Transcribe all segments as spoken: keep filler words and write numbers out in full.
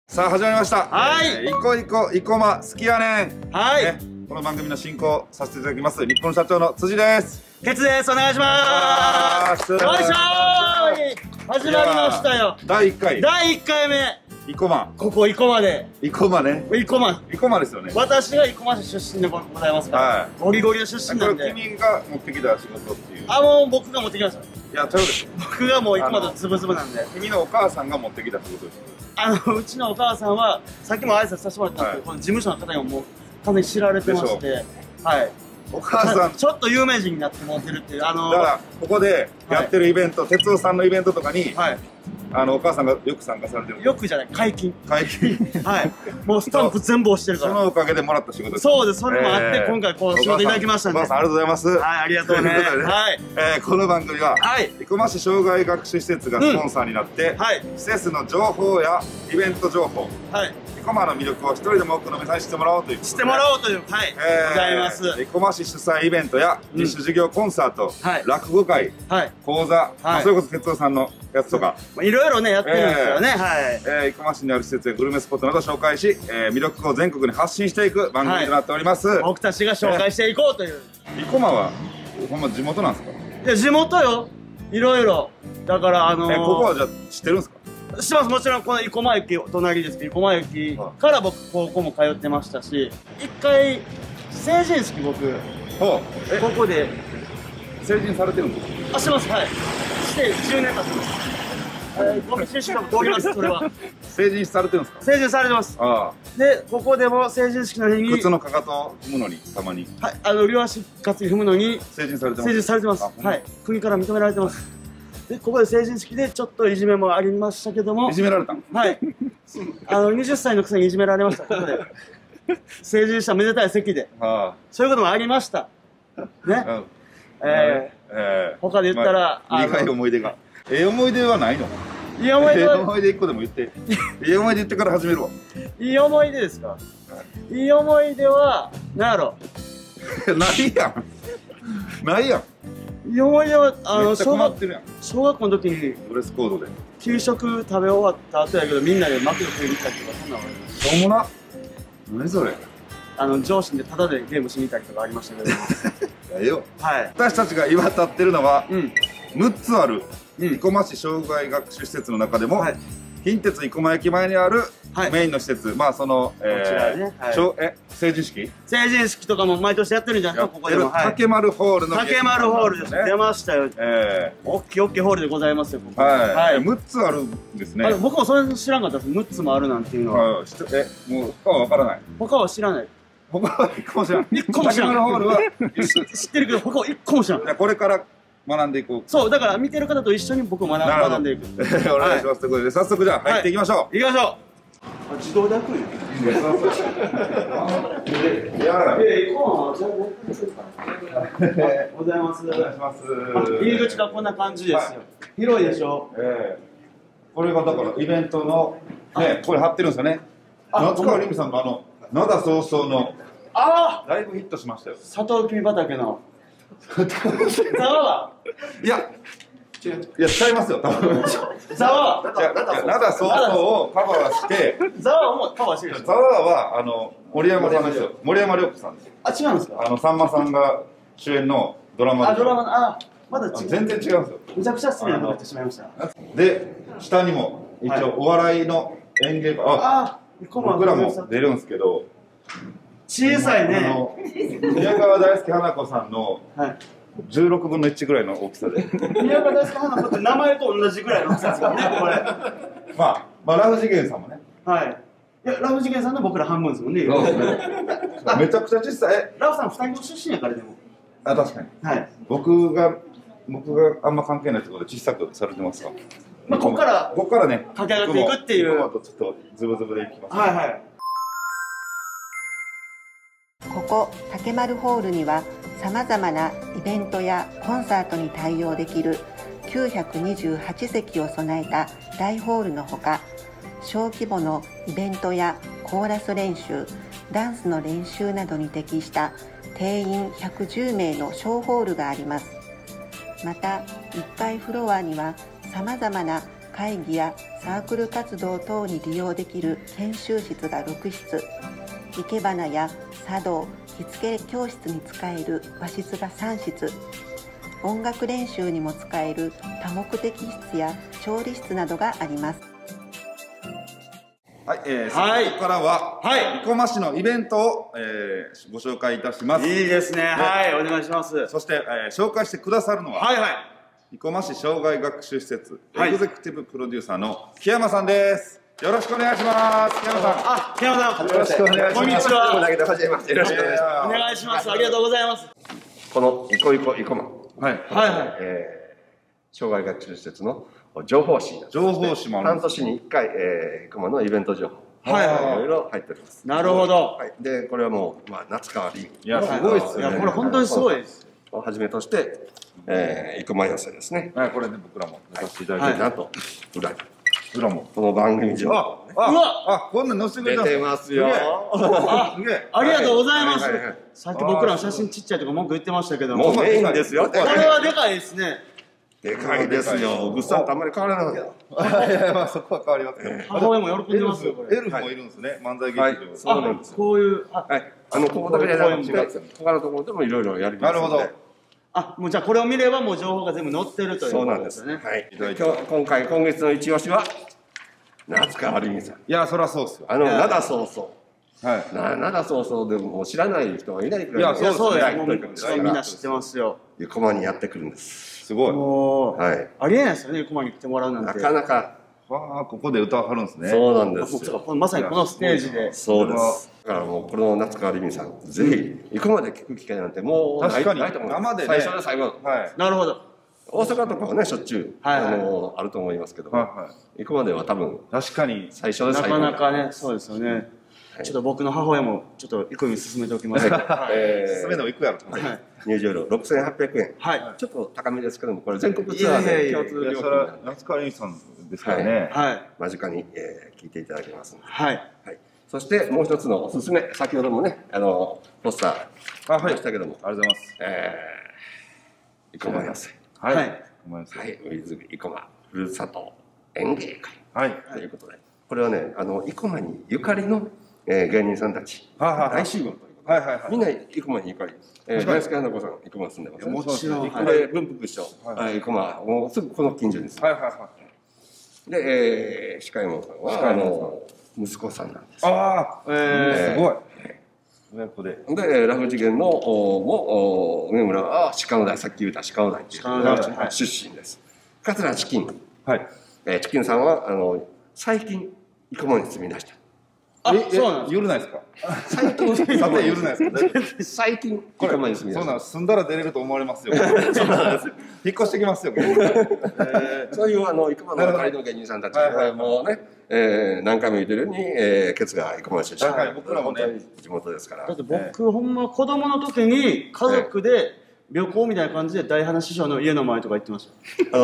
さあ始まりました。 はい、 えー、いこいこいこま好きやねん。 はい、 ね、この番組の進行をさせていただきます日本社長の辻です。 ケツです。お願いします。よいしょー、始まりましたよ。 だいいっかいだいいっかいめいこま、 ここ生駒でいこまね、 生駒いこまですよね。 私が生駒市出身でございますから、はい、ゴリゴリの出身なんで。 これ君が持ってきた仕事っていう。 あ、もう僕が持ってきました。 いや、ちゃうでしょ。 僕がもう生駒とつぶつぶなんで。 君のお母さんが持ってきた仕事です。 あのうちのお母さんはさっきも挨拶させてもらったんですけど、はい、この事務所の方にももう完全に知られてまして、はい。お母さんちょっと有名人になってもらってるっていう、あのー、 だからここでやってるイベント、はい、哲夫さんのイベントとかに、はい、あのお母さんがよく参加されてる。 よくじゃない、解禁。 解禁。 はい。もうスタンプ全部押してるから。 そのおかげでもらった仕事です。 そうです。それもあって、えー、今回こう仕事いただきましたんで。 お母さんありがとうございます。 はい、ありがとうね。はい。 えー、この番組は、はい、生駒市障害学習施設がスポンサーになって、うん、はい、施設の情報やイベント情報、はい、生駒の魅力を一人でも多くの皆さんに知ってもらおうということで。知ってもらおうという、はい、えー、ございます。生駒市主催イベントや実習授業コンサート、はい、落語会、はい、講座、はい、それこそ哲夫さんのやつとかいろいろねやってるんですよね。はい。 生駒市にある施設やグルメスポットなど紹介し、えー、魅力を全国に発信していく番組となっております。はい、 僕たちが紹介していこうという。 生駒はほんま地元なんですか？ いや、地元よ。いろいろ。だからあのー、 え、ここはじゃあ知ってるんですか？ 知ってます。もちろんこの生駒駅隣ですけど、生駒駅から僕高校も通ってましたし、一回成人式僕ここで成人されてるんですか？ あ、してます。はい。してじゅうねん経ってます。ゴミ収集も通ります。それは成人されてるんですか？ 成人されてます。ああ。でここでも成人式の日に靴のかかとを踏むのにたまに、 はい、あの両足かつ踏むのに成人されてます。 成人されてます。はい。国から認められてます。でここで成人式でちょっといじめもありましたけども。 いじめられたの？ はい。あのはたちのくせにいじめられました。ここで成人しためでたい席で、ああ、そういうこともありましたね。うん、えー、えー、他で言ったら、 まあ、苦い思い出が。ええ思い出はないの？ いい思い出は。 ええ思い出一個でも言って。いい思い出言ってから始めるわ。 いい思い出ですか？いい思い出はなんやろ。 ないやん。ないやん。 いい思い出はあの小学小学校の時にドレスコードで給食食べ終わった後やけどみんなでマクド食いに行ったりとかそんなの。 しょうもな。何それ。あの上司でタダでゲームしに行ったりとかありましたけど。 ええよ。はい。私たちが今立ってるのは、うん、むっつある生駒市障害学習施設の中でも、はい、近鉄生駒駅前にあるメインの施設、はい、まあその、えー、ね、はい、え成人式成人式とかも毎年やってるんじゃないですか。ここでも竹丸ホールの竹丸ホールです。出ましたよ。ええ、大きい大きいホールでございますよ。 はい。むっつあるんですね。 僕もそれ知らんかったです。むっつもあるなんていうのは。 え、もう他はわからない。 他は知らない。 他は一個も知らん。 一個も知らん。竹丸ホールは知ってるけど他は一個も知らん。 じゃこれから学んでいこう。 そう、だから見てる方と一緒に僕も学んでいく。 お願いします。ということで早速じゃあ入っていきましょう。 行きましょう。自動で開くんや。いや、ええ、こうなの。ございます。お願いします。入り口がこんな感じですよ。広いでしょ。ええ。 これがだからイベントのね、これ貼ってるんですよね。夏川りみさんのあの灘早々のああ、だいぶヒットしましたよ。 サトウキビ畑の。ざわいや、違う。いや、ちゃいますよ、多分。 ざわ灘早々をカバーして、 ざわもカバーしてるでしょ。 ざわは、あの、森山さんですよ。森山良子さんですよ。 あ、違うんですか？ あの、さんまさんが主演のドラマで。 あ、ドラマの、あ、まだ違う。 全然違うんですよ。 めちゃくちゃ失礼なこと言ってしまいました。 で、下にも、一応、お笑いの演芸、あ、僕らも出るんですけど、 小さいね。 宮川大輔花子さんのじゅうろくぶんのいちぐらいの大きさで。 宮川大輔花子って名前と同じぐらいの大きさですからね、これ。 まあ、まあ、ラフ次元さんもね。 はい。いや、ラフ次元さんの僕ら半分ですもんね。 めちゃくちゃ小さい。 ラフさんふたりの出身やからでも。 あ、確かに。はい。僕が、僕があんま関係ないってことで小さくされてますか？ まあ、ここから、 ここからね、 駆け上がっていくっていう。 こことちょっとズブズブでいきます。 はいはい。 ここ竹丸ホールにはさまざまなイベントやコンサートに対応できるきゅうひゃくにじゅうはちせきを備えた大ホールのほか、小規模のイベントやコーラス練習、ダンスの練習などに適した定員ひゃくじゅうめいの小ホールがあります。またいっかいフロアにはさまざまな会議やサークル活動等に利用できる研修室がろく室、生け花や茶道、着付け教室に使える和室がさん室、音楽練習にも使える多目的室や調理室などがあります。 はい、えー、はい、そこからは、はい、生駒市のイベントを、えー、ご紹介いたします。 いいですね。はい、お願いします。 そして、えー、紹介してくださるのは、はいはい、生駒市障害学習施設、はい、エグゼクティブプロデューサーの木山さんです。よろしくお願いします。木山さん。 あ、木山さん。 よろしくお願いします。 こんにちは。 よろしくお願いします。 お願いします。ありがとうございます。 このいこいこ生駒。 はい。はいはい。 えー、障害学習施設の情報誌。 情報誌もある。 半年にいっかい、えー、生駒のイベント情報。はいはい。いろいろ入っております。 なるほど。 はい。で、これはもう、まあ、夏川り。 いや、すごいっすね。 いや、これ本当にすごいです。 をはじめとして、えー、生駒寄せですね。 はい、これね、僕らも出させていただいて、なんと、裏に。 裏も。 この番組上。 あ、あ、うわあ、こんなん載せてくれた。 出てますよ。 あ、すげえ。ありがとうございます。さっき僕らの写真ちっちゃいとか文句言ってましたけども。もうメインですよ。 これはでかいですね。 でかいですよ。ぐっさんとあんまり変わらないけど。 いやいや、まあそこは変わりますね。 母親も喜んでますよ、これ。 エルフもいるんですね、漫才劇場。 そうなんです。こういう、 はい。あの、ここだけじゃなくて、他のところでもいろいろやります。 なるほど。 あ、もうじゃあこれを見ればもう情報が全部載ってるということですね。 はい。今日、今回、今月の一押しは、夏川りみさん。いや、そりゃそうっすよ。 あの、灘そうそう。 はい。 灘そうそうでも知らない人がいないくらい。 いや、そうですね。みんな知ってますよ。 生駒にやってくるんです。 すごい。 はい。 ありえないですよね、生駒に来てもらうなんて。 なかなか。 わあ、ここで歌わはるんですね。 そうなんですよ。 まさにこのステージで。 そうです。だからもう、この夏川りみさん、ぜひ、生駒で聞く機会なんてもうないと思う。 生でね。 最初で最後。 はい。なるほど。 大阪とかはね、しょっちゅう、あの、あると思いますけど、生駒では多分、 確かに。 最初で最後。 なかなかね、そうですよね。ちょっと僕の母親も、ちょっと、行くに進めておきます。 進めの行くやろ。 入場料ろくせんはっぴゃくえん。はい。ちょっと高めですけども、これ全国ツアーで共通料金なんで。 夏川りみさんですからね。 はい。 間近に聞いていただけますので。 はい。 はい。そしてもう一つのおすすめ、先ほどもね、あの、ポスター、あ、はい。したけども。 ありがとうございます。 えー、生駒寄せ。 はい。 はい。ウィズ生駒ふるさと演芸会。はい。ということで、これはね、あの、生駒にゆかりの芸人さんたち、大集合ということで、みんな生駒にゆかり。大輔花子さん、生駒住んでます。 もちろん。 で、文福師匠、生駒、もうすぐこの近所です。はいはいはい。で、鹿右衛門さんは、あの、息子さんなんです。 ああ、ええ、すごい。親子で。 で、ラフ次元の、も、上村は鹿野台、さっき言った鹿野台っていう出身です。桂チキン。はい。チキンさんは、あの、最近、生駒に住み出した。 あ、そうなんです。 ゆるないですか。 最近、 さてゆるないですか。 最近、生駒に住み出した。 そうなん、住んだら出れると思われますよ。引っ越してきますよ。 そういう、あの、生駒の若いの芸人さんたち、もうね、何回も言ってるように、ケツが生駒出身。僕らもね、地元ですから。 だって僕、ほんま子供の時に家族で旅行みたいな感じで大花師匠の家の前とか行ってました。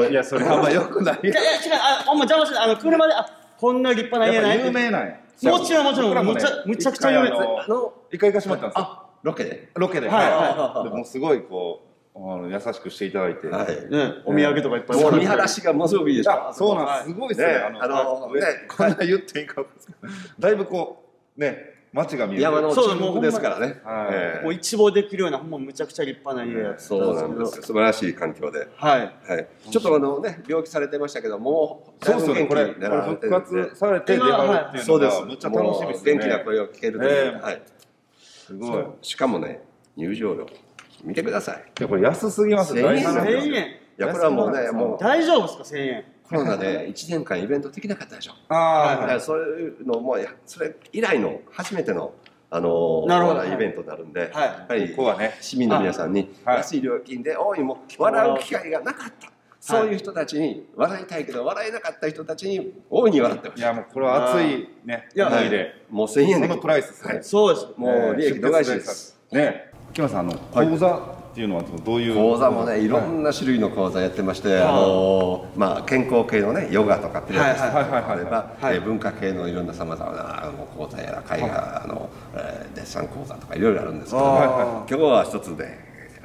いや、それあんまよくない。いや、 違う、あ、ほんま邪魔してない。あの、車で、あ、こんな立派な家ない。 有名なんや。 もちろんもちろん、むちゃむちゃくちゃ有名です。 一回行かしてもらったんですよ。 あ、ロケでロケで。はいはい。もうすごいこう、優しくしていただいて。 はい。ね、お土産とかいっぱい。 もう見晴らしがものすごくいいでしょ。 そうなんです。すごいですね。あの、ね、こんな言っていいか。だいぶこう、ね、街が見える。 山の中腹ですからね。 もう一望できるような、ほんまむちゃくちゃ立派な家や。 そうなんです。素晴らしい環境で。 はい。 はい。ちょっとあのね、病気されてましたけど、もう、そうですよね。これ、復活されて出られるっていうのが、むっちゃ楽しみですね。 元気な声を聞けるという。はい。 すごい。 しかもね、入場料、見てください。 いや、これ安すぎますよ。せんえん。 いや、これはもうね、もう。 大丈夫ですか、せんえん。 コロナでいちねんかんイベントできなかったでしょ。ああ。だからそういうのも、それ以来の初めての、あのイベントになるんで、やっぱりここはね、市民の皆さんに安い料金で大いも笑う機会がなかった。そういう人たちに、笑いたいけど笑えなかった人たちに大いに笑ってほしい。 いや、もうこれは熱いね、思いで。 もうせんえんで。 そのプライスですね。 そうです。 もう利益度外視です。 ね。木村さん、あの、講座っていうのはどういう講座もね、いろんな種類の講座やってまして、あの、まあ、健康系のね、ヨガとかピラティスとかあれば、文化系のいろんなさまざまな講座やら、絵画のデッサン講座とかいろいろあるんですけど、今日は一つで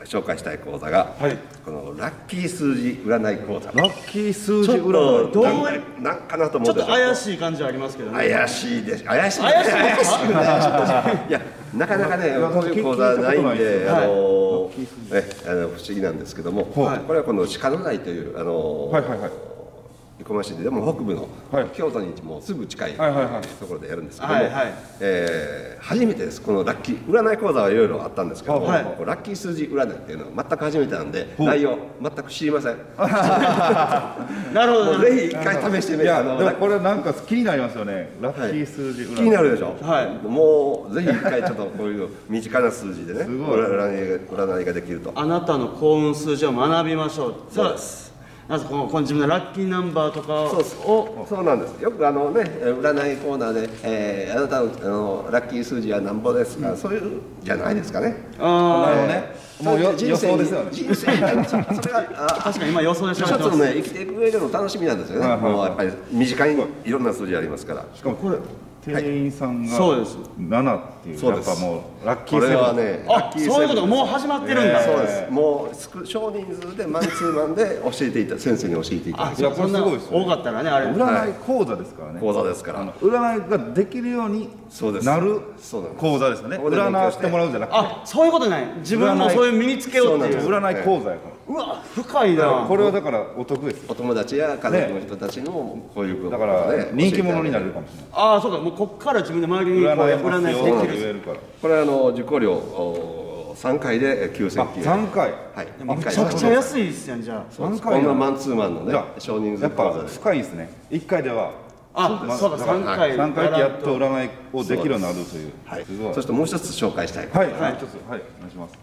紹介したい講座が、はい、このラッキー数字占い講座。 ラッキー数字占いどうなんかなと思うでしょ。 ちょっと怪しい感じはありますけどね。 怪しいです。怪しい。怪しい。怪しい。いや、なかなかね、こういう講座ないんで、あの、ね、あの不思議なんですけども、これはこの鹿の台という、あの。はいはいはい。生駒市でも北部の京都にもうすぐ近いところでやるんですけども、初めてです。このラッキー占い講座はいろいろあったんですけども、ラッキー数字占いっていうのは全く初めてなんで、内容全く知りません。 なるほど。 ぜひ一回試してみて。いや、 でもこれなんか気になりますよね。ラッキー数字占い。 気になるでしょ。はい。もうぜひ一回ちょっとこういう身近な数字でね、占いができると。 あなたの幸運数字を学びましょう。そうです。まずこの自分のラッキーナンバーとかをそうそうなんです。よくあのね占いコーナーで、えー、あなたのあのラッキー数字はなんぼですか、うん、そういうじゃないですかね。 ああ、なるほどね。もう予想ですよね。 人生それが確かに今予想でしょ。 一つのね生きていく上での楽しみなんですよね。もうやっぱり身近にいろんな数字ありますから。 しかもこれ店員さんがななっていう、やっぱもうラッキーセブン。 これはね、 あ、そういうことがもう始まってるんだ。 そうです。もう少人数でマンツーマンで教えていた先生に教えていただいて。 いや、これすごいです多かったらね、あれ占い講座ですからね。 講座ですから。 占いができるようになる講座ですよね。占ってもらうじゃなくて。 あ、そういうことない。自分もそういう身につけようっていう。 占い講座やから。 うわ、深いな。 これはだからお得です。 お友達や家族の人たちのこういうことだから人気者になれるかもしれない。 ああ、そうか。もうこっから自分で周りに占いしてできる。 これはあの受講料さんかいできゅうせんきゅうえん。 さんかい。 はい。めちゃくちゃ安いですやんじゃあ。 さんかい。こんなマンツーマンのね少人数やっぱ深いですね。いっかいでは。 あ、そうか、さんかい。 さんかいでやっと占いをできるようになるという。 はい。そしてもう一つ紹介したい。 はい。はい。一つはいお願いします。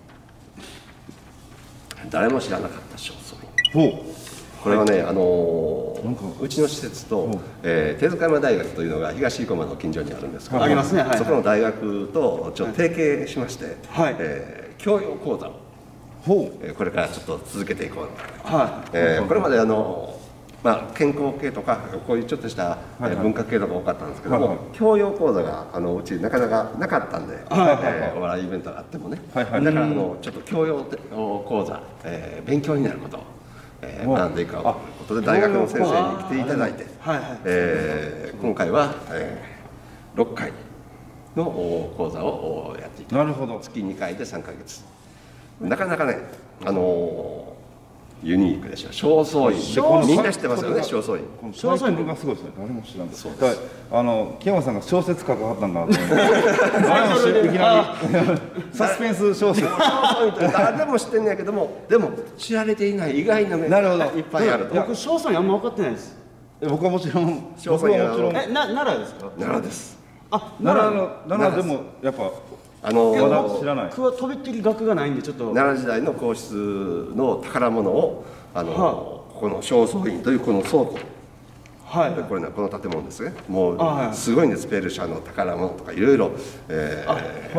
誰も知らなかった正倉院。これはね、あのうちの施設と手塚山大学というのが東生駒の近所にあるんですけど、 ありますね。 そこの大学とちょっと提携しまして、教養講座をこれからちょっと続けていこう。これまであのまあ健康系とかこういうちょっとした文化系とか多かったんですけども、教養講座があのうちなかなかなかったんで、お笑いイベントがあってもね、だからあのちょっと教養講座、勉強になることを学んでいくということで大学の先生に来ていただいて、今回はろっかいの講座をやっていきます。 なるほど。 月にかいでさんかげつ。なかなかね、あのユニークでしょ。正倉院。みんな知ってますよね、正倉院。 正倉院がすごいですね。誰も知らんです。あの木山さんが小説書かはったんだと思って。いきなりサスペンス小説。 誰でも知ってんねやけども、でも知られていない意外な面がいっぱいあると。 僕正倉院あんま分かってないです。 僕はもちろん。 正倉院はもちろん。 え、奈良ですか？ 奈良です。 あ、 奈良の奈良でもやっぱ。 あの知らない。 僕はとびっきり学がないんでちょっと奈良時代の皇室の宝物をあの、はあ、ここの正倉院というこの倉庫、はい、これねこの建物ですね。もうすごいんです。ペルシャの宝物とかいろいろあって、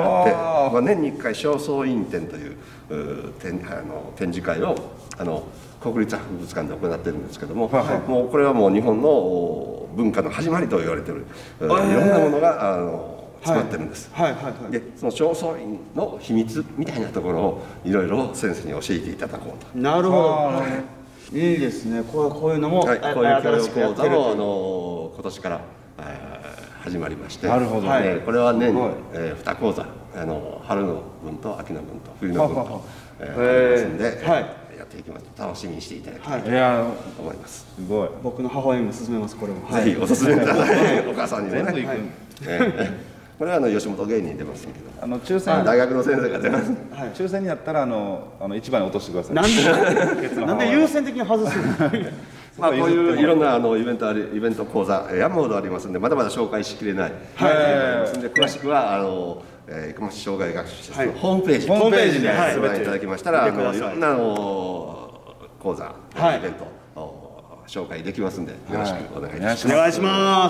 まあ、年にいっかい正倉院展という展あの展示会をあの国立博物館で行ってるんですけども、はい、もうこれはもう日本の文化の始まりと言われてるいろんなものがあの詰まってるんです。 はいはいはいはい、 でその正倉院の秘密みたいなところをいろいろ先生に教えていただこうと。 なるほど。いいですね。こうこういうのも、はい、 こういう教養講座もあの今年から、えー、始まりまして、 なるほど、ね、 これは年に、えー、に講座あの春の分と秋の分と冬の分と、えー、ありますんで、はい、やっていきます。楽しみにしていただきたいと思います。 すごい。 僕の母親にも勧めます。これも。 ぜひお勧めください。お母さんにもね。全部行く。えーこれはあの吉本芸人出ますけど、あの抽選大学の先生が出ます。 はい、抽選になったらあのあの一番に落としてください。 なんでなんで優先的に外すの？ まあこういういろんなあのイベントありイベント講座山ほどありますんでまだまだ紹介しきれない。はい。で詳しくはあの生駒市障害学習施設のホームページホームページでご覧いただきましたらあのいろんな講座イベント紹介できますんでよろしくお願いします。 お願いします。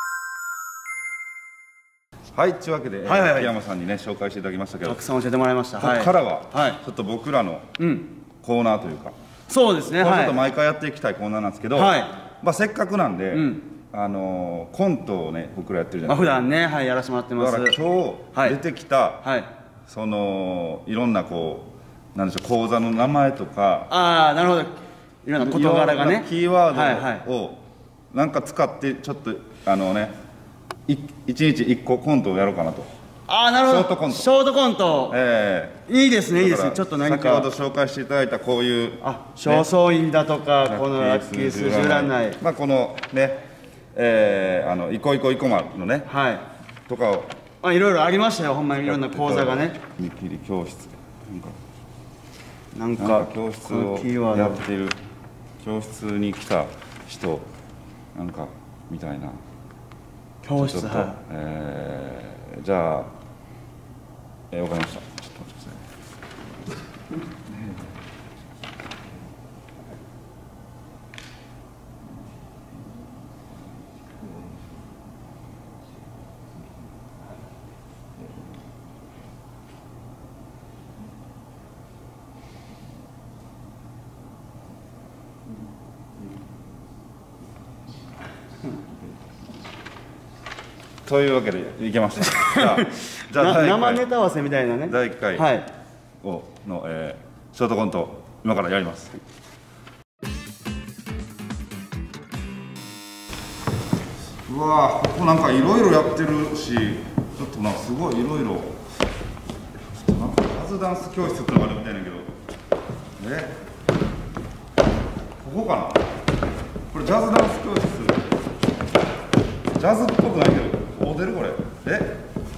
はい、というわけで、はいはいはい、木山さんにね紹介していただきましたけど、 たくさん教えてもらいました。 ここからは、はい、ちょっと僕らのコーナーというか、うん、 そうですね。 ちょっと毎回やっていきたいコーナーなんですけど、はい、まあせっかくなんで、うん、あのコントをね僕らやってるじゃないですか。 まあ普段ね、はい、やらせてもらってます。 だから今日出てきた、はい、そのいろんなこうなんでしょう、講座の名前とか、 ああなるほど、いろんな事柄がね、 キーワードをなんか使ってちょっとあのね、い一日一個コントをやろうかなと。 ああなるほど、 ショートコント、 ショートコント、 ええいいですねいいですね。ちょっと何か先ほど紹介していただいたこういうあ正倉院だとか、このラッキー数字占い、 まあこのね、えあのいこいこいこまのね、はいとかを、 あいろいろありましたよ、ほんまにいろんな講座がね。 見切り教室なんかなんか教室をやってる、教室に来た人なんかみたいな教室、はい、 えー、じゃあ、えー、わかりました。ちょっと待ってください。というわけでいけました。じゃあ、じゃあ生ネタ合わせみたいなね。 だいいっかいをの、えー、ショートコント今からやります。うわー、ここなんかいろいろやってるし、ちょっとなんかすごいいろいろ。ちょっとなんかジャズダンス教室ってのがあるみたいだけど、え、ここかな。これジャズダンス教室。ジャズっぽくないけど。モデルこれ、え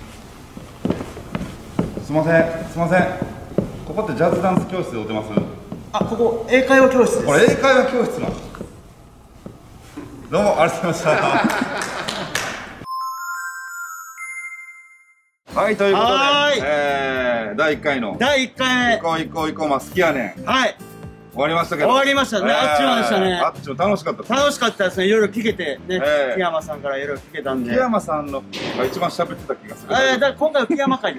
すみませんすみません、ここってジャズダンス教室でおってます？ あ、ここ英会話教室です。 これ英会話教室なの。どうもありがとうございましたはい、ということで、えー、だいいっかいのだいいっかいめ、 いこういこういこうま好きやねん、はい、終わりましたけど。 終わりましたね、あっちまでしたね。 あっちも楽しかったです。 楽しかったですね、いろいろ聞けてね、木山さんからいろいろ聞けたんで。 木山さんのが一番喋ってた気がする。 ええ、だから今回は木山会です。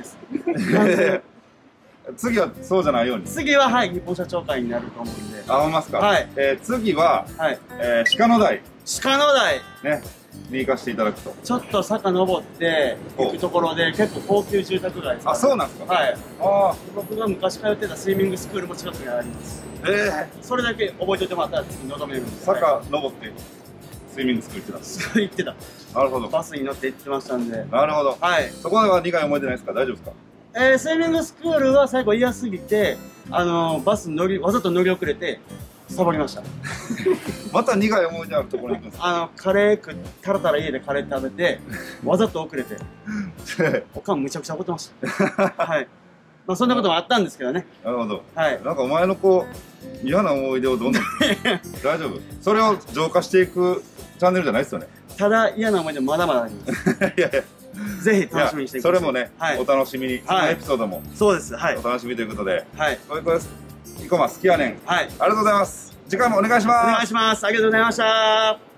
次はそうじゃないように。 次ははい、日本社長会になると思うんで。 あ、ほんますか。 はい。 え次は、はい、え鹿野台。 鹿野台。 ね。に行かせていただくと。 ちょっと坂登って行くところで結構高級住宅街です。 あ、そうなんですか。 はい。ああ。僕が昔通ってたスイミングスクールも近くにあります。ええ。それだけ覚えておいてもらったら次望めるんで。 坂登ってスイミングスクール行ってた。 行ってた。なるほど。バスに乗って行ってましたんで。 なるほど。はい。そこでは苦い思い出ないですか。大丈夫ですか。 えー、スイミングスクールは最後嫌すぎて、あのー、バス乗りわざと乗り遅れてサボりました。 また苦い思い出あるところに行くんですか。 あのカレー食たらたら家でカレー食べてわざと遅れておかんむちゃくちゃ怒ってました。はい。まあそんなこともあったんですけどね。 なるほど。はい。なんかお前のこう嫌な思い出をどんどん大丈夫。それを浄化していくチャンネルじゃないですよね。ただ嫌な思い出まだまだあります。いやいや。ぜひ楽しみにしてください。それもね、お楽しみに、そのエピソードもそうです。はい。お楽しみということで、はい。これこれ生駒好きやねん。はい。ありがとうございます。次回もお願いします。お願いします。ありがとうございました。